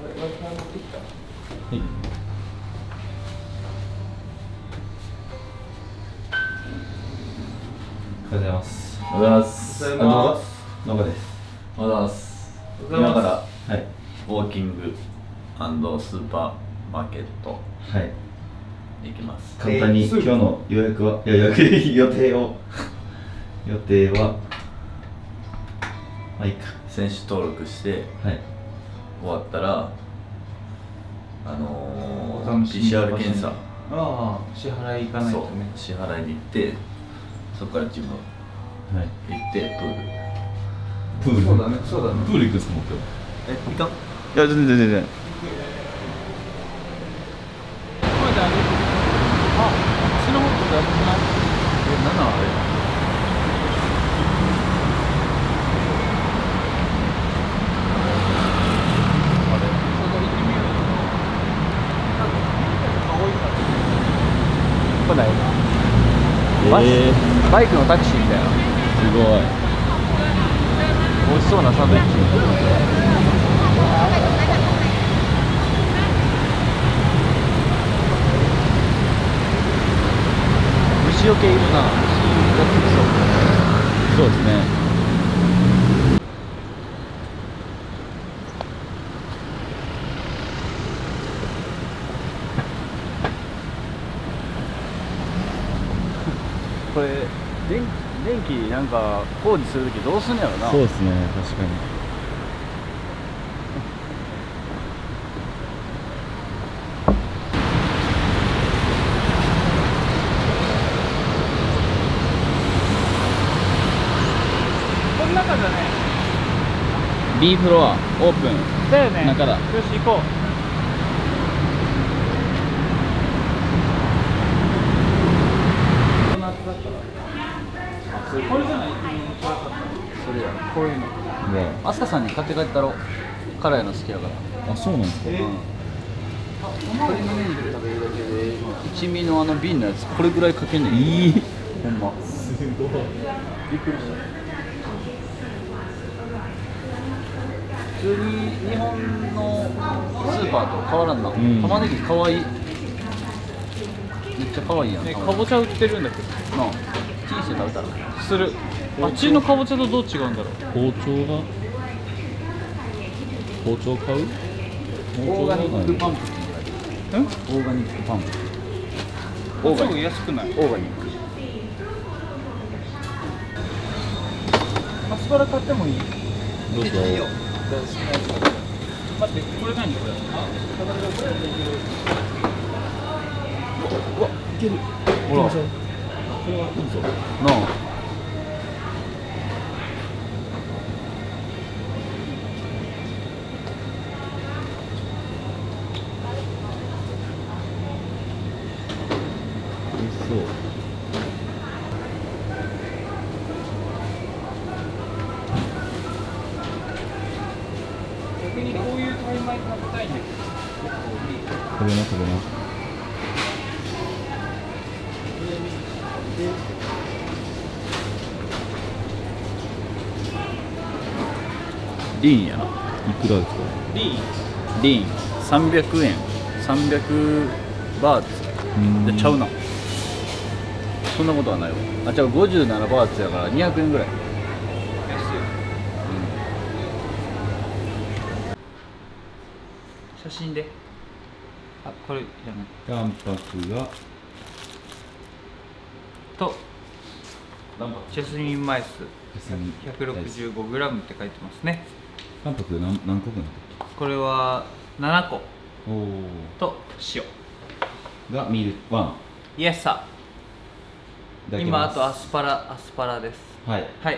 い。おはようございます。 おはようございます。 どうもです。 おはようございます。今からウォーキング&スーパーマーケット行きます。 簡単に今日の予定はまあいいか。 選手登録して終わったらPCR 検査、 支払い行かないとね。 支払いに行って、そこからジム行ってプール。 そうだね、そうだね。 プール行くんですか、僕。 行かん？ いや、全然。 スノーボードやってない？ 7あれ？ こないバイクのタクシーみたいな。 すごい。 美味しそうなサンドイッチ。虫除けいるな。虫がつきそう。 そうですね。 これ電気なんか工事するときどうすんのやろな。 そうですね、確かに。 この中だね。 B フロアオープンだよね。 中だ。 よし行こう。これじゃない？それや、こういうの。アスカさんに買って帰ったろ。辛いの好きやから。 あ、そうなんですか。 鶏胸肉食べるだけで一味の瓶のやつこれぐらいかけんねん。 いい。 ほんま。すごい。びっくりした。普通に日本のスーパーと変わらんな。玉ねぎかわいい。めっちゃかわいいやん。 かぼちゃ売ってるんだけどなあ、チンして食べたらする。あっちのかぼちゃとどう違うんだろう。 包丁買う？ オーガニックパンプキンぐらい。オーガニックパンプキン。 オーガニック安くない？ オーガニック。 アスパラ買ってもいい？ どうぞ。 待って、これ何これ？ うわ、いける。 ほら。 これはいいぞ。 なあ。 美味しそう。 逆にこういうタイ米食べたいんだけど。 食べな。 リーンやな。 いくらですか？ リーン300円。300バーツ。ちゃうな。そんなことはないわ。あ、ちゃう、57バーツやから200円ぐらい。 写真で。あ、これじゃない。 タンパクがとジャスミンマイス 165g って書いてますね。 タンパク何個分？ これは7個おお。 と塩がミルワン。 イエスサー。今あとアスパラです。 はいはい。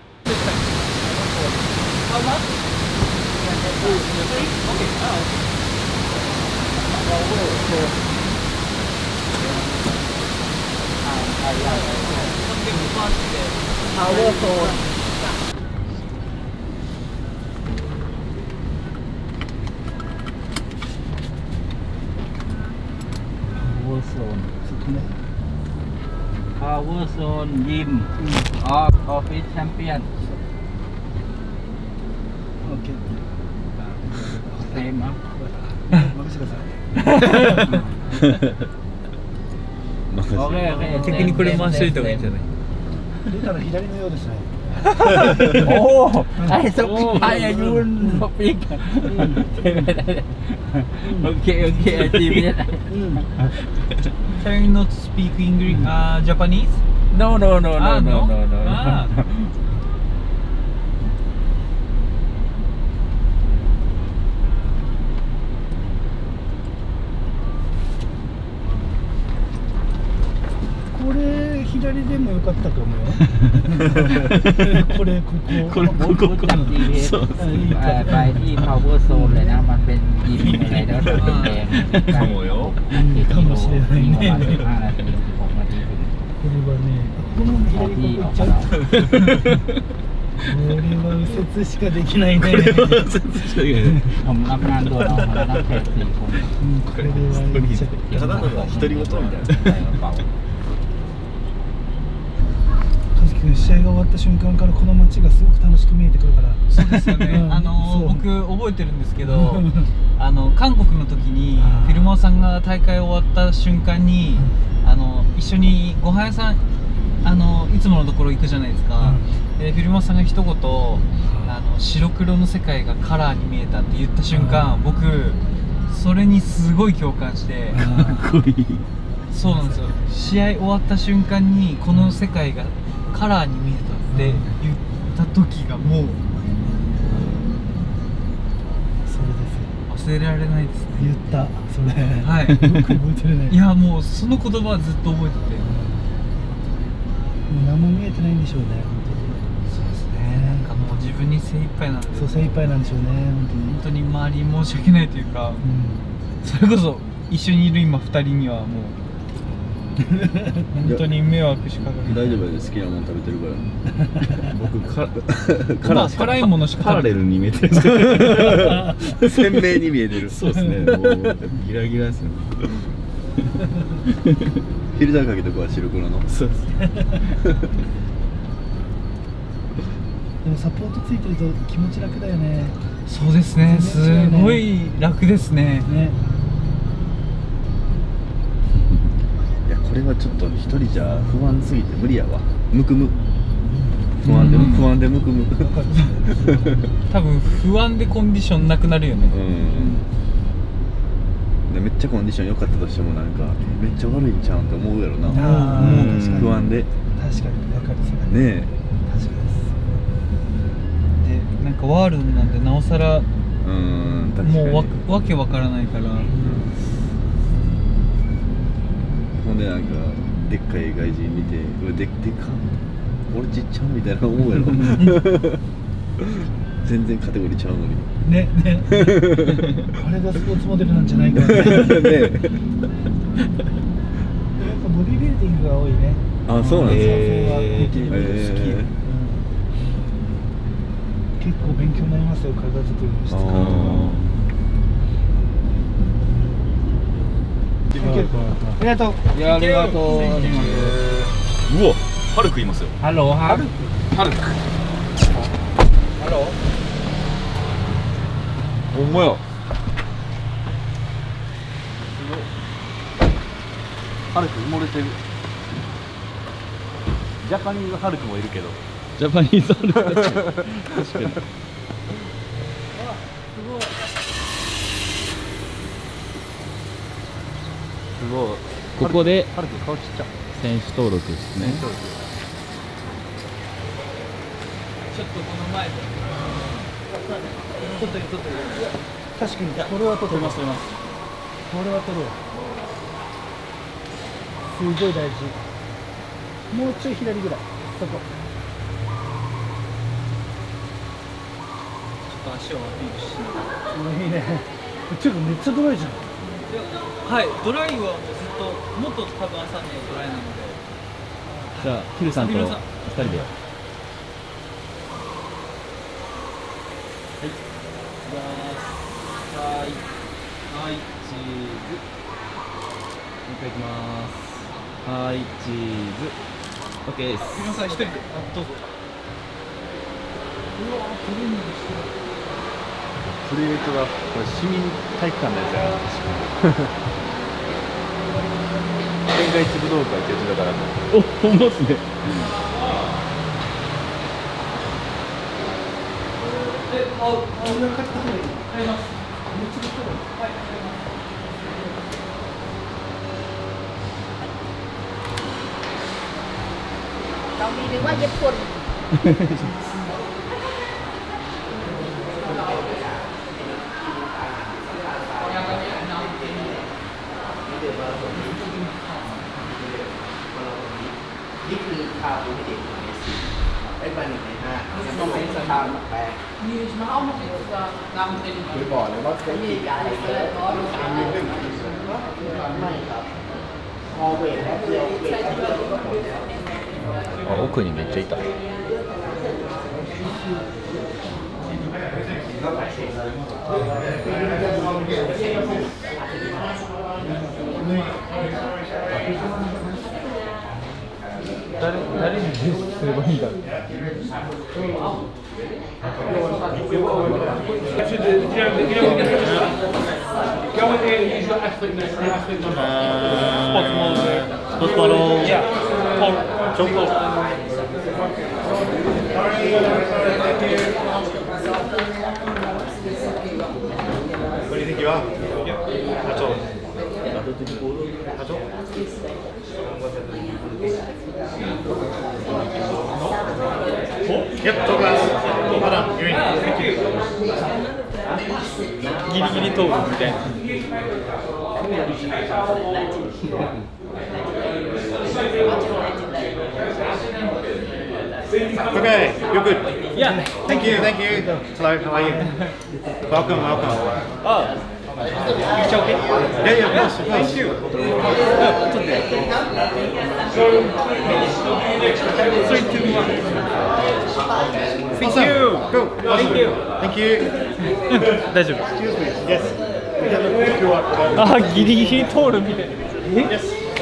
Power Zone Gym of Office Champion. same up. 任せてください。 Okay, okay. 逆にこれ回しといた方がいいんじゃない？ 出たら左のようですね。 Oh, I speak Thai, you speak. Okay, okay, I see it. Can you not speak English, Japanese? No, no, no, no, Ah, no, no? no, no. Ah. これ左でもよかったと思うよ。これここ。 これここจับ GPS ไปที่ power zone เลยนะ มันเป็นยิมอะไรแล้วแต่เป็นแดงかもよ。 かもしれないね。 ประมาณ15 นาที 16 นาทีถึงこれはね、この左ここ行っちゃう。これは右折しかできないね。 ผมรับงานด่วนออกมาแล้วนักเทรด4 คนこれは行っちゃう。 ただの独り言みたいな。 試合が終わった瞬間からこの街がすごく楽しく見えてくるから。 そうですよね。 うんそう僕覚えてるんですけど、韓国の時にフィルモアさんが大会終わった瞬間に、一緒にご飯屋さんいつものところ行くじゃないですか。でフィルモアさんが一言白黒の世界がカラーに見えたって言った瞬間、僕それにすごい共感して。そうなんですよ。試合終わった瞬間にこの世界がカラーに見えたって言った時がもうそれです。 忘れられないですね。 言ったそれ。 はい。 よく覚えてるね。 いやもうその言葉はずっと覚えてて。 もう何も見えてないんでしょうね。 そうですね。なんかもう自分に精一杯なんで。 そう精一杯なんでしょうね。 本当に周りに申し訳ないというか、それこそ一緒にいる今2人にはもう本当に迷惑しかかけない。 大丈夫です。好きなもの食べてるから僕まあ辛いものしかパラレルに見えてる鮮明に見えてる。そうですね。もうギラギラですよね。フィルターかけとこは白黒の。そうです。 でもサポートついてると気持ち楽だよね。 そうですね。すごい楽ですね。 ね。 いやこれはちょっと一人じゃ不安すぎて無理やわ。むくむ。不安でむくむ。 多分不安でコンディションなくなるよね。 でめっちゃコンディション良かったとしてもなんかめっちゃ悪いんちゃうんって思うやろな。不安で。 確かに分かるそれ。 ねえ。 確かにでなんかワールドなんでなおさら確かにもうわけわからないから。 ほんでなんかでっかい外人見てうわでっか俺ちっちゃみたいな思うやろ。全然カテゴリーちゃうのにねねあれがスポーツモデルなんじゃないかなね。やっぱボディビルディングが多いね。 あ、そうなんですか。 見てるの好き。結構勉強になりますよ、体作りの質感とか。ありがとう。 いやありがとう。 うわ、ハルクいますよ。 ハローハルク。 ハルク。 ハロー。 ほんまや。ハルク埋もれてる。ジャパニーズハルクもいるけど。 ジャパニーズハルク。確かに。 すごい。 ここでハルク顔ちっちゃ。 選手登録ですね。 ちょっとこの前で。撮ってる。 確かにこれは撮ってます。これは撮ろう。すごい大事。もうちょい左ぐらい。そこ。 ちょっと足をアピールしながら。 いいね。ていうかめっちゃドライじゃん。 はい、ドライはもうずっともっと多分朝にドライなので。 じゃあヒルさんと2人で。 はい、チーズ。 もう一回いきます。はい、チーズ。オッケーです。 皆さん一人で、どうぞ。うわ、トレーニングしてる。 プレートがこれ市民体育館のやつやな。天下一武道会ってやつだから。お、ほんまっすね。 เกาหลีหรือว่าญี่ปุ่นนี่คือคาบูมิเดะของเอซีไอ้บันในห้าต้องเป็นสถานแปลคือบอกเลยว่าเขามีการอะไรเลยไม่ครับพอเวทแล้วเดียวเวทあ、奥にめっちゃいた。誰にすればいいんだろう。 What do you think you are? That's all. That's all. Yep, top class. Well done. You're in. Thank you. ギリギリ通るみたいな。 Okay, you're good. Yeah. Thank you, thank you. Hello, how are you? Welcome, welcome. Oh. Yeah, yeah, of course, of course. Thank you. Thank you. Cool. Thank you. Thank you. 大丈夫。 Excuse me. Yes. We can look you up. あ、ギリギリ通るみたいな。 Yes.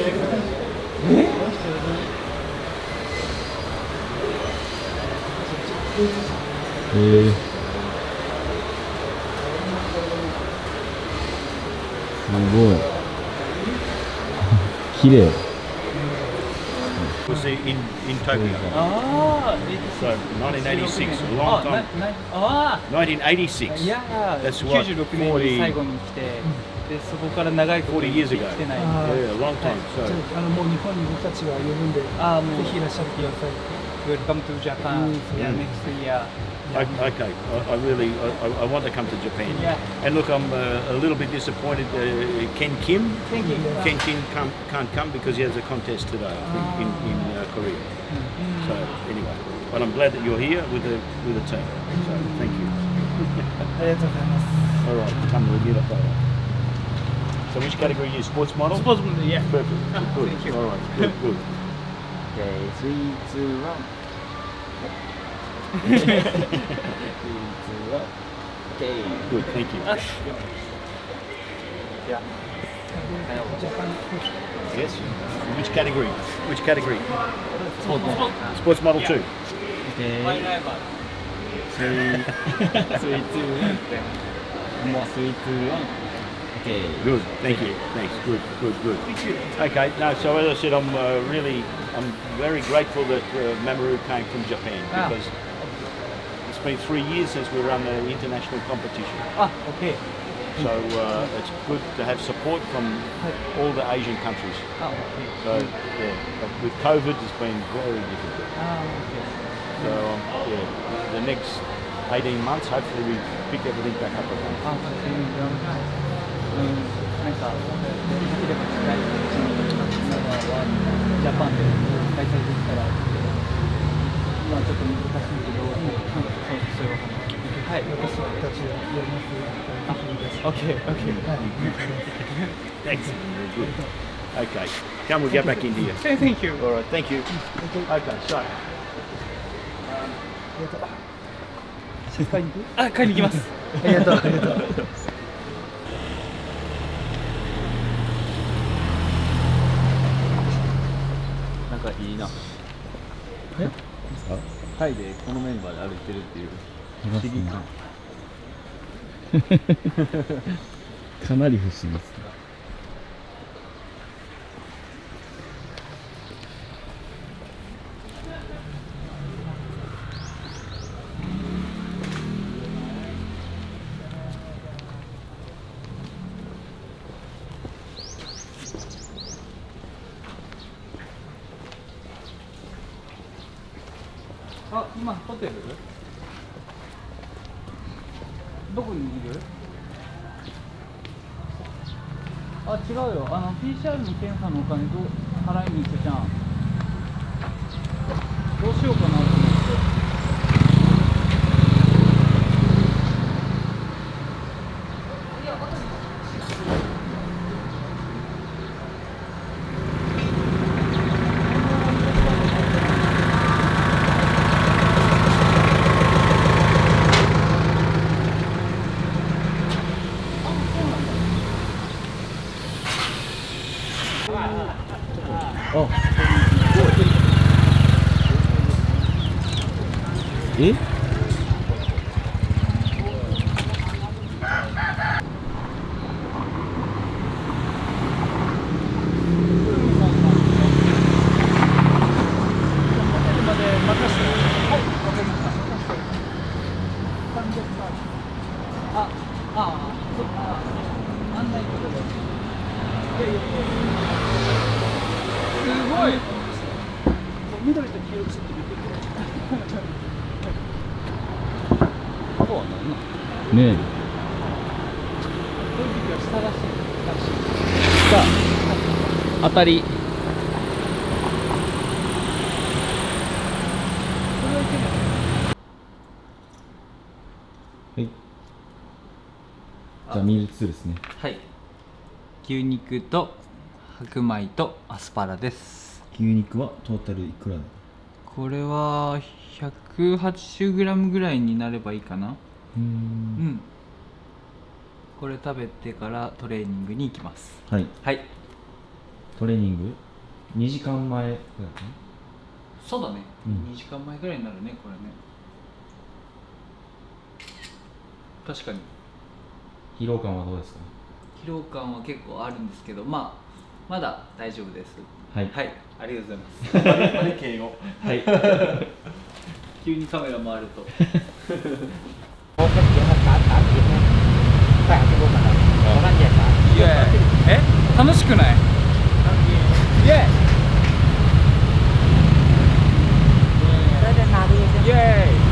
すごい。綺麗。 Was in Tokyo. Ah, So 1986, a long time. 1986. That's what 96年に最後に来て、でそこから長いこと 40 years ago. 来てない。 Yeah, a long time. じ So ゃあもう日本に僕たちは呼ぶんで、ぜああ、もうひいらっしゃってください。 Welcome to Japan. Yeah, next year. okay, I really I want to come to Japan. Yeah. And look, I'm a little bit disappointed. Ken Kim. Thank you. Ken Kim can't come because he has a contest today, I think, in Korea. So anyway, but I'm glad that you're here with the team. So thank you. ありがとうございます。 All right, come with you. So which category are you? Sports model? Sports model, yeah. Perfect. Good. Thank you. All right. Good. Good. Okay, 3, 2, 1. 3, 2, 1. Okay. Good. Thank you. Yeah. Yes. Which category? Which category? Sports model. Sports model 2. Okay. 3, 2, 1. More 3, 2, 1. Okay. Good. Thank you. Thanks. Good. Good. Good. Okay. No. So as I said, I'm very grateful that Mamoru came from Japan because it's been 3 years since we run the international competition. Ah, okay. So it's good to have support from all the Asian countries. Ah, okay. So yeah, but with COVID, it's been very difficult. Ah, okay. So yeah, the next 18 months, hopefully we pick everything back up again. あ、そうですね。なんかできれば近いうちにサマーはジャパンで開催できたら、まあちょっと難しいけど、そういう話。はい、 私たちやります。 Okay, okay. Thanks. Good. Okay, come we'll get back into here. Thank you. All right, thank you. Okay, so. あ、買いに行きます。 ありがとう、ありがとう。 なんかいいな。え？タイでこのメンバーで歩いてるっていう不思議感。 かなり欲しいですね。 あ、今ホテル？どこにいる？あ、違うよ。PCR の検査のお金払いに行くじゃん。どうしようかなと思って。 え？ 案内とかで。いやいやいや。すごい。緑と黄色くすって見てる。そうはなんな。 ねえ。 こういう時は下がしてる。 さあ、当たり。はい。じゃあミール2ですね。 はい。牛肉と白米とアスパラです。 牛肉はトータルいくらだ？ これは 180g ぐらいになればいいかな。うん。これ食べてからトレーニングに行きます。 はい。 はい。 トレーニング2時間前ぐらいかな。 そうだね。 うん 2時間前ぐらいになるね、これね。確かに。 疲労感はどうですか？ 疲労感は結構あるんですけど、まだ大丈夫です。 はい。 はい、ありがとうございます。あれ敬語。 はい。 急にカメラ回ると。イエーイ。え？楽しくない？イエーイ。イエーイ。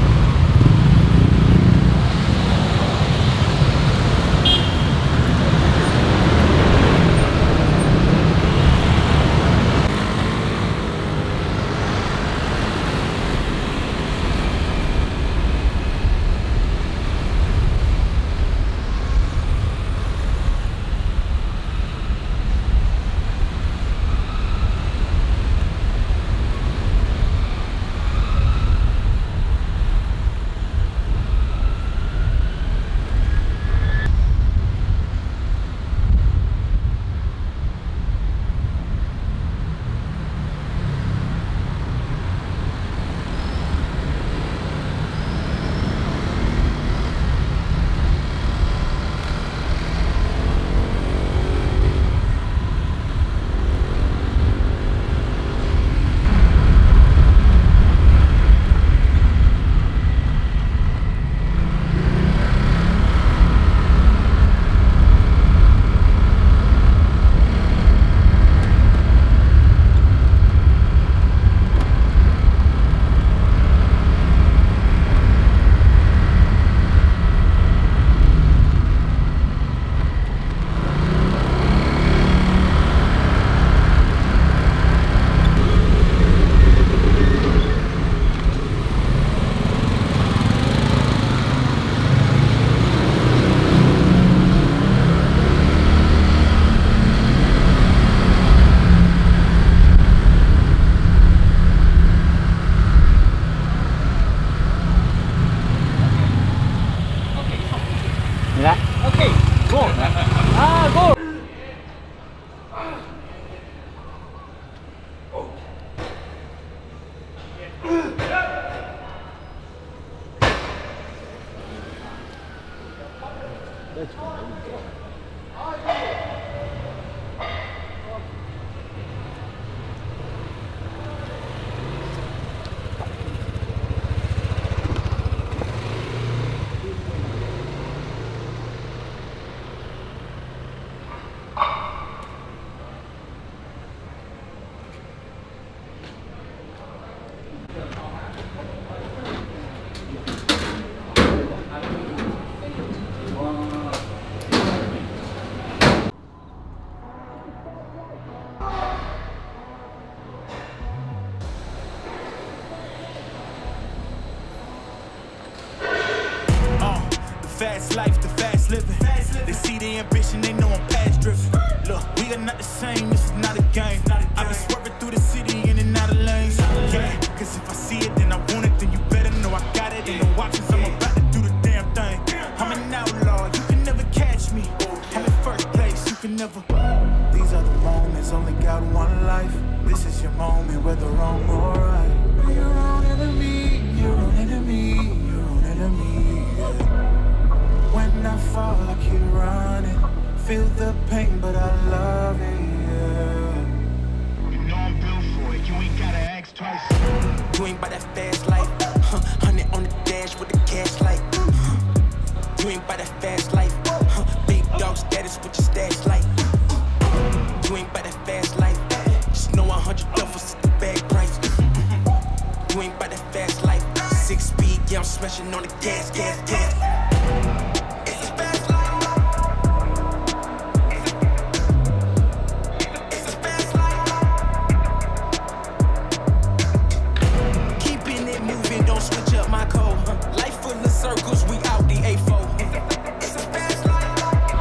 Fast life, the fast living. They see the ambition, they know I'm past driven. Look, we are not the same, this is not a game. I've been swerving through the city in and out of lanes. Yeah, cause if I see it, then I want it, then you better know I got it. Ain't no options, I'm about to do the damn thing. I'm an outlaw, you can never catch me. I'm in first place, you can never. These are the moments, only got one life. This is your moment, whether wrong or right. You're your own enemy, your own enemy, your own enemy. When I fall, I keep running. Feel the pain, but I love it, yeah. You know I'm built for it, you ain't gotta ask twice. You ain't by that fast life, 100 on the dash with the cash light. You ain't by that fast life, big dog status with your stash light. You ain't by that fast life, just know 100 duffels is the bag price. You ain't by that fast life, 6 speed, yeah, I'm smashing on the gas, gas, gas. Circles, we out the A4. It's a fast life.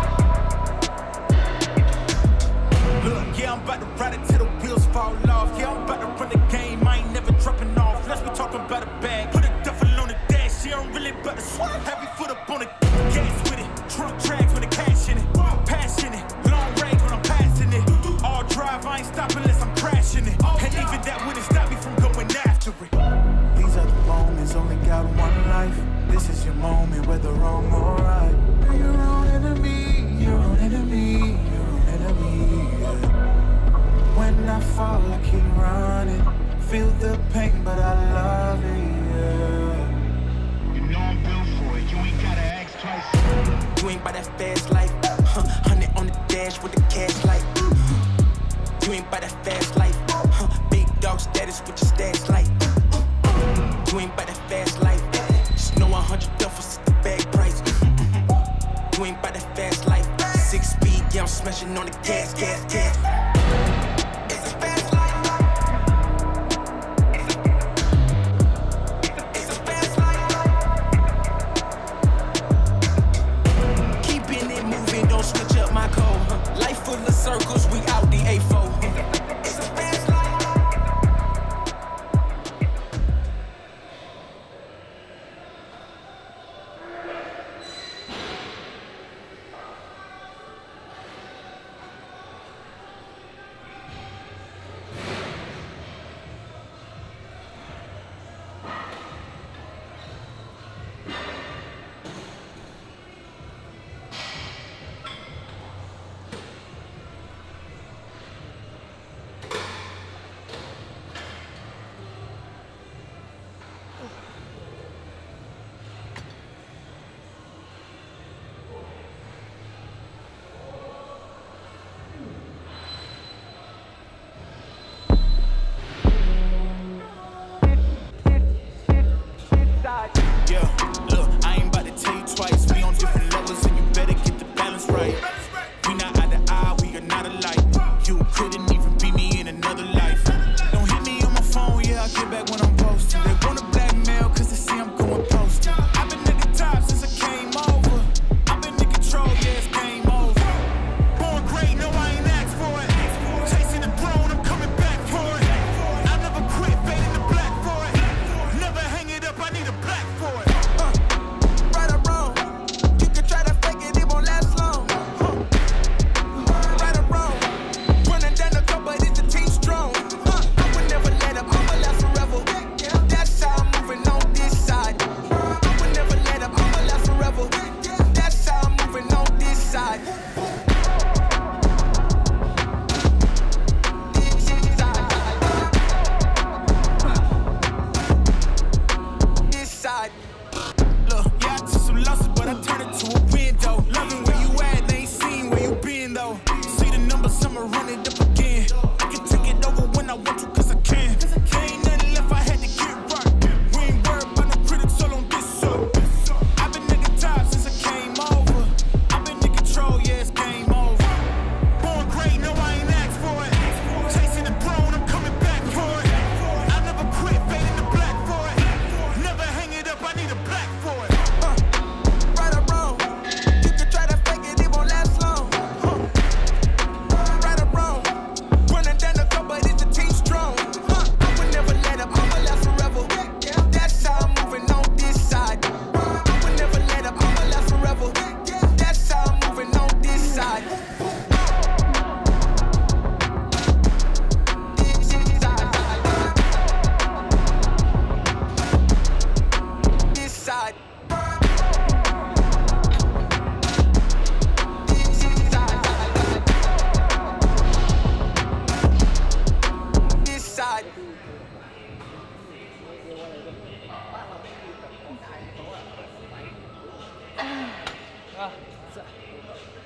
Look, yeah, I'm about to ride it till the wheels fall off. Yeah, I'm about to run the game, I ain't never dropping off. Let's be talking about a bag, put a duffel on the dash. Yeah, I'm really about to swap. Heavy foot up on the gas with it. Trunk tracks with the cash in it. Passion it, long range when I'm passing it. All drive, I ain't stopping unless I'm crashing it. And even that wouldn't stop me from going after it. These are the moments, only got one life. This is your moment, whether wrong or right. You're your own enemy, your own enemy, your own enemy, yeah. When I fall, I keep running. Feel the pain, but I love it, yeah. You know I'm built for it, you ain't gotta ask twice. You ain't by that fast life, 100 on the dash with the cash light. You ain't by that fast life, big dog status with your stash light. You ain't by that fast life, just know 100 duffels is the bag price. You ain't by that fast life, 6 speed, yeah, I'm smashing on the gas, gas, gas. It's a fast life. It's a fast life. Keeping it moving, don't switch up my code. Life full of circles, we out the A4. It's a fast life.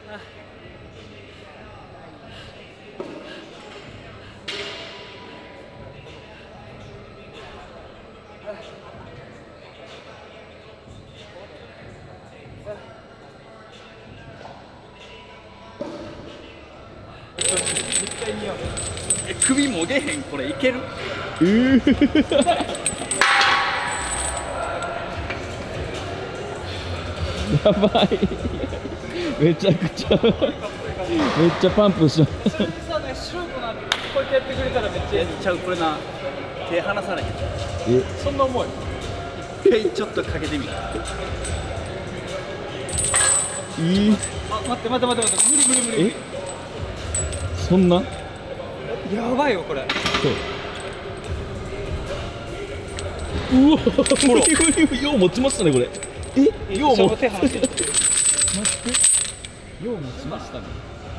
首もげへん、これいける？ やばい。めちゃくちゃめっちゃパンプします。 さね、白い粉こうやってやってくれたらめっちゃやっちゃう。これな、手離さない。 そんな重い？ 一回ちょっとかけてみる。 あ、待って、無理。 そんな？ やばいよこれ。 そう。うわ、ほら、よう持ちましたねこれ。ようも手離して。 待って、よう持ちましたね。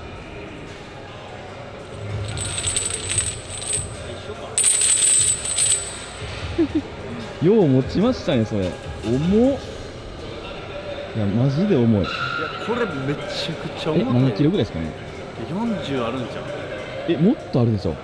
よう持ちましたねそれ。重っ。いやマジで重い。 いやこれめちゃくちゃ重い。 何キロぐらいですかね。 40あるんじゃん。 もっとあるでしょ。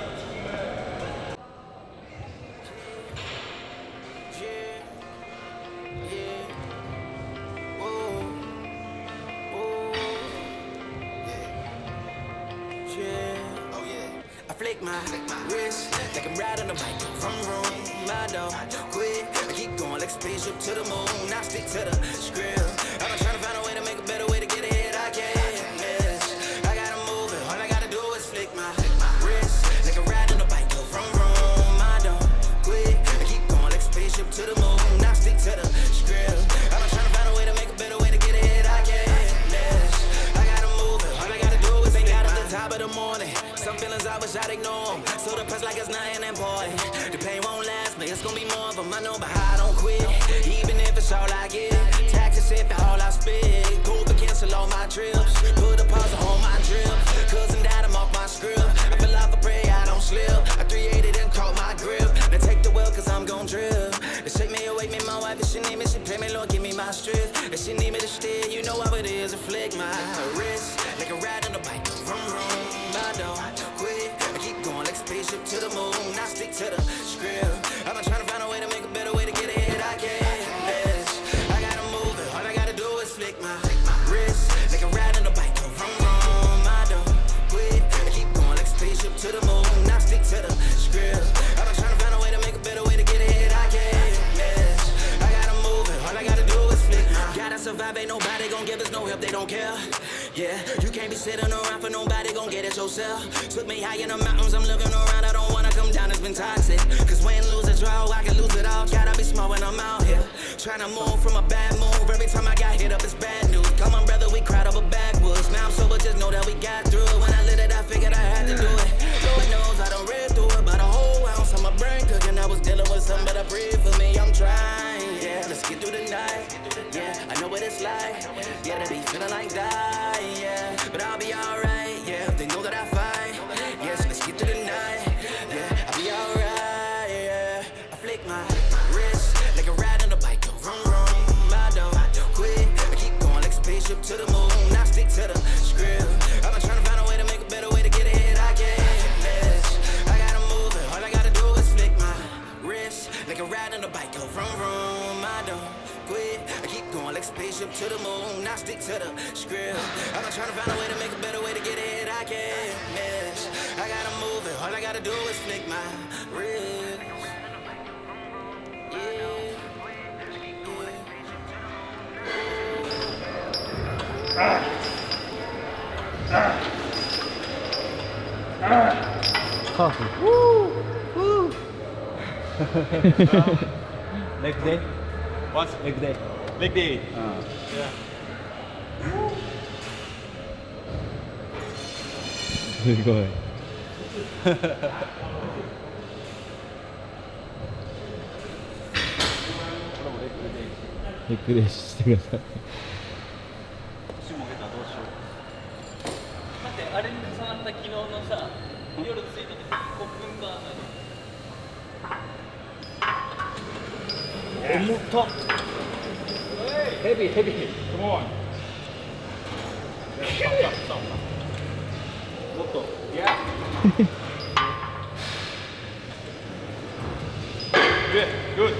Leg day? What? Leg day. Leg day. Yeah. すごい。レッグレースしてください。 腰もげたらどうしよう。 待って、あれに重なった昨日のさ、夜ついてきたコップンバーナー。 重たっ。ヘビーヘビー。 Come on. もっと。Good, good.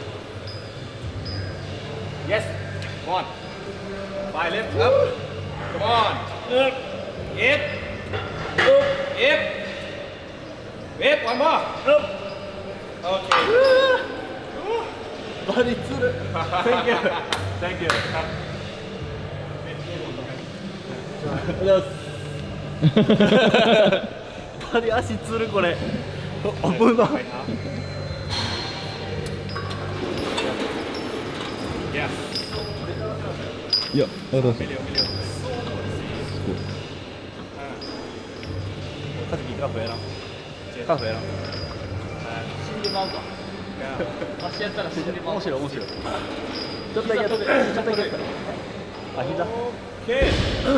Yes, come on. 5 left, up. Come on. Up. Up. Up. Up. One more. Up. Okay. バリつる。Thank you. Thank you. バリ足つるこれ。危ない。 いや、あ、どうした。 カジキカフやらん。カフやらん。死んでまうか。足やったら死んでまう。面白い面白い。ちょっとだけやって。ちょっとだけやった。あ、膝。オッケー。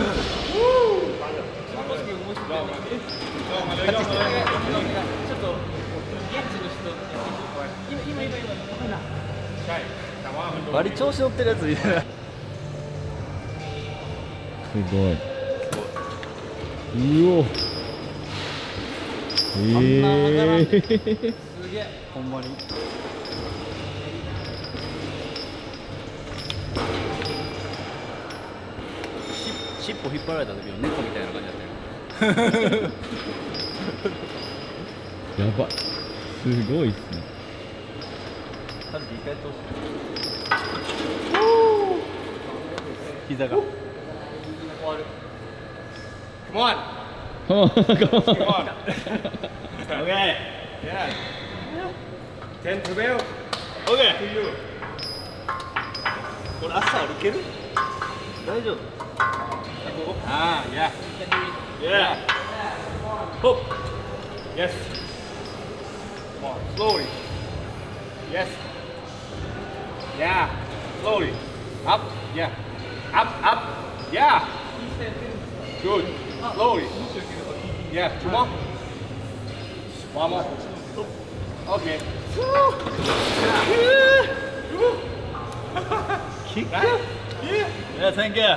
バリ調子乗ってるやついる。 すごい。うお。 すげえ。ほんまに。尻尾引っ張られた時の猫みたいな感じだったよ。 やば。すごいっすね。 カジキ一回やってほしい。膝が。Come on. Come on. Come on. Okay. Yeah. 10 to 12. Okay. To you. これ朝歩ける？大丈夫？ああ、yeah. Yeah. Hook. Yes. Come on, slowly. Yes. Yeah. Slowly. Up. Yeah. Up. Up. Yeah. Good. Slowly. Yeah. Two more. One more. Okay. Kick. Yeah. Yeah. Thank you.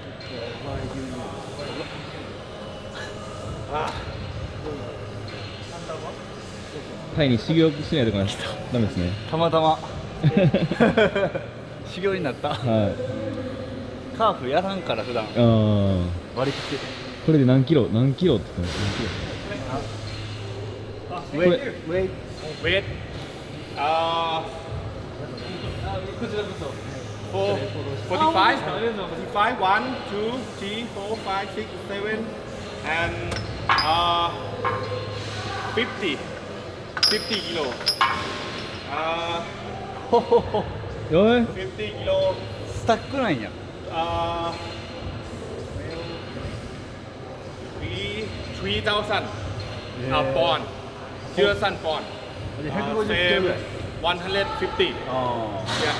タイに修行しないとかダメですね。 たまたま修行になった。 はい。 カーフやらんから普段。 ああ。 割り切って。 これで何キロって言ってます。 ウェイト。ウェイト。ウェイト。45, 1, 2, 3, 4, 5, 6, 7, and 50 kilo. 50 kilo. スタックなんや。3,000 pound. 3,000 pound. 150 kilo ぐらい。150. Yeah.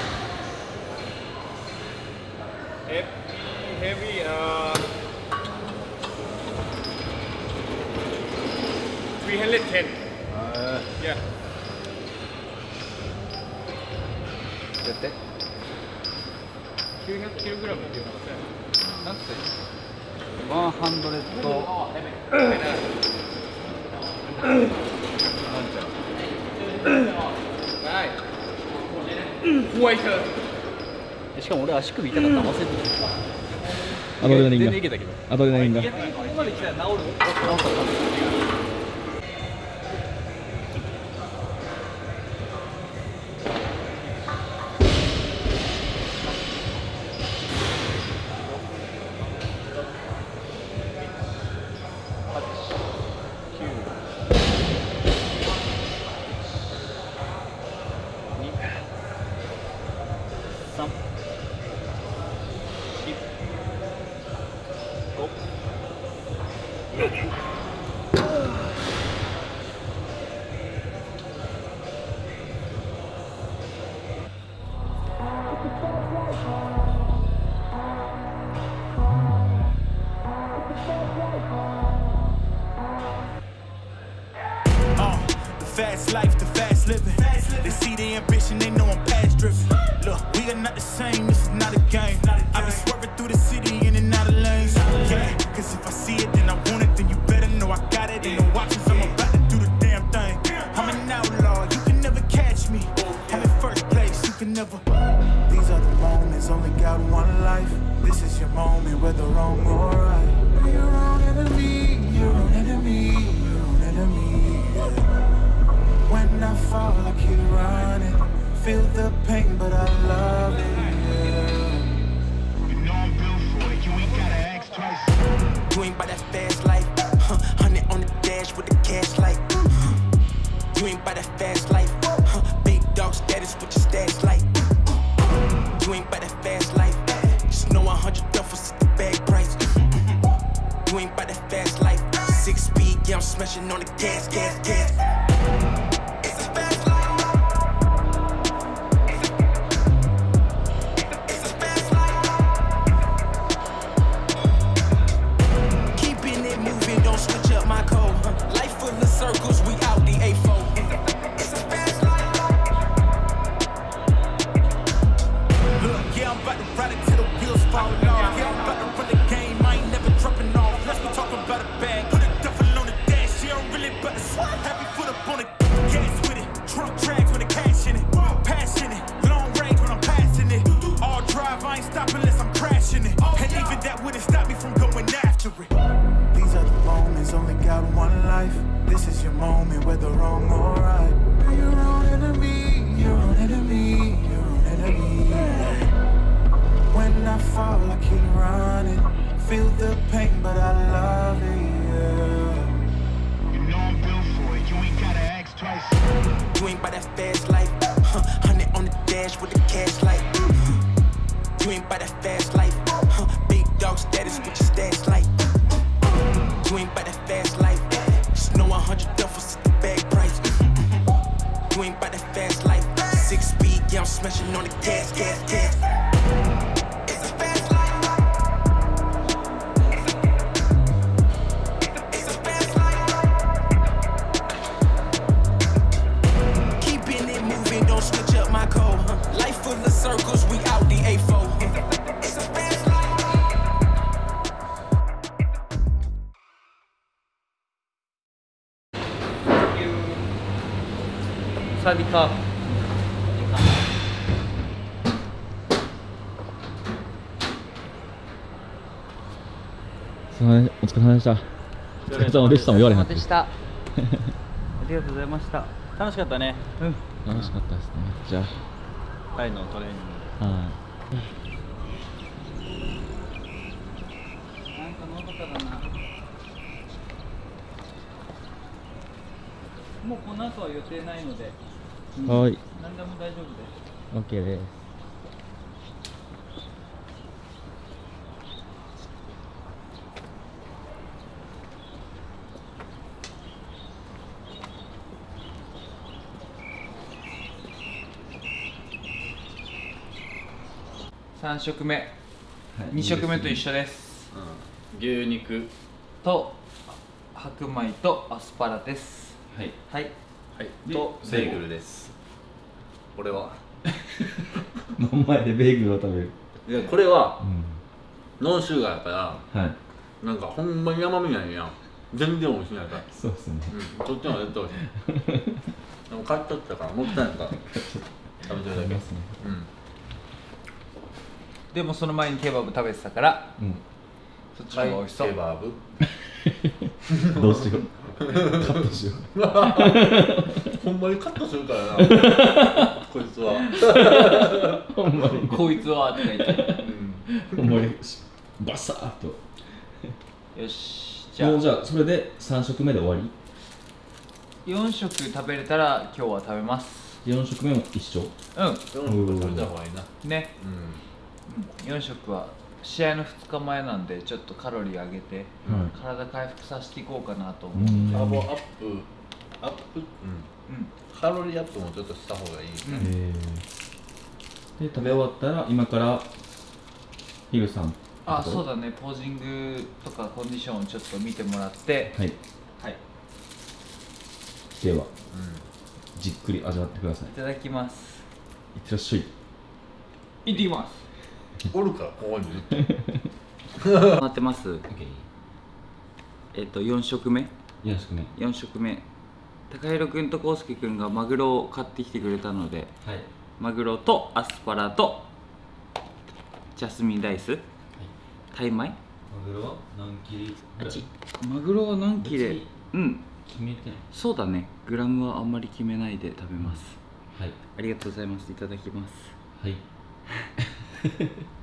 Heavy. $310. Yeah. やって900キログラムっていうのが何つって100しかも俺足首痛かったら忘れてた。 アドレナリンが。 全然いけたけど。 アドレナリンが。 逆にここまで来たら治る。治ったかも。 Fast life, the fast living. They see the ambition, they know I'm past driven. Look, we are not the same, this is not a game. I've been swerving through the city in and out of lanes. Yeah. You ain't by that fast life. 100 on the dash with the cash light. You ain't by that fast life. Big dog status with your stats like. You ain't by that fast life. Just know 100 duffels is the bag price. You ain't by that fast life. 6 speed, yeah, I'm smashing on the gas, gas, gas. It's a fast life. It's a fast life. Keeping it moving, don't switch up my code. Life full of circles, we out the A4. It's a fast life. Look, yeah, I'm about to ride it till the wheels fall off. Yeah, I'm about to run the game, I ain't never dropping off. Let's be talking about a bag. Put a duffel on the dash, yeah, I'm really about to swap. Happy foot up on the gas with it. Trunk drags with the cash in it. Passion it. Long range when I'm passing it. All drive, I ain't stopping unless I'm crashing it. And even that wouldn't stop me from going after it. These are the moments, only got one life. This is your moment, whether wrong or right. Be your own enemy, your own enemy, your own enemy. When I fall, I keep running. Feel the pain, but I love it, yeah. You know I'm built for it, you ain't gotta ask twice. You ain't by that fast life. 100 on the dash with the cash light. You ain't by that fast life. Big dog status with your stats like. You ain't by that fast life. Just know 100 duffels is the bag price. You ain't by that fast life. 6 speed, yeah, I'm smashing on the gas, gas, gas. It's a fast life. It's a fast life. Keeping it moving, don't switch up my code. Life full of circles, we out the A4. It's a fast life. サディカすみません、お疲れ様でした。お疲れ様でしたも言われへんかった。 でしたありがとうございました。 楽しかったね。うん。 楽しかったですね。じゃタイのトレーニング。 あ、はい。 なんかのどかだな。もうこの後は予定ないので。 はい。 何でも大丈夫です。 オッケーです。 3食目、2食目と一緒です。 牛肉と白米とアスパラです。 はいはいはいとベーグルです。これは真ん前でベーグルを食べる。 いやこれは、ノンシュガーやから、 はい。 なんかほんまに甘みないやん。全然美味しないから。 そうですね。 こっちの方が絶対美味しい。でも買っちゃったからもったいないから食べてるだけですね。 でもその前にケバブ食べてたから、そっちの方が美味しそう。 ケバブどうしよう。カットしよう。 ほんまにカットするからな。こいつは。 ほんまに。 こいつはって書いて。 ほんまにバサーっと。 よし。 もうじゃあそれで3食目で終わり ？4食食べれたら今日は食べます。 4食目も一緒？ 4食食べた方がいいな。 ね。4食は試合の2日前なんでちょっとカロリー上げて、体回復させていこうかなと思って。 カロリーアップもちょっとした方がいい。 で食べ終わったら今からヒルさん。 あ、そうだね。ポージングとかコンディションをちょっと見てもらって。 はい。 はい。 では、じっくり味わってください。 いただきます。 いってらっしゃい。 行ってきます。 おるからここにずっなってます。4食目。 4食目。 4食目。高弘君と康介君がマグロを買ってきてくれたので、 はい、 マグロとアスパラとジャスミンライス、タイ米。 マグロは何切り？ マグロは何切れ？ 決めてない。 そうだね。グラムはあんまり決めないで食べます。 はい。 ありがとうございます。いただきます。 はい。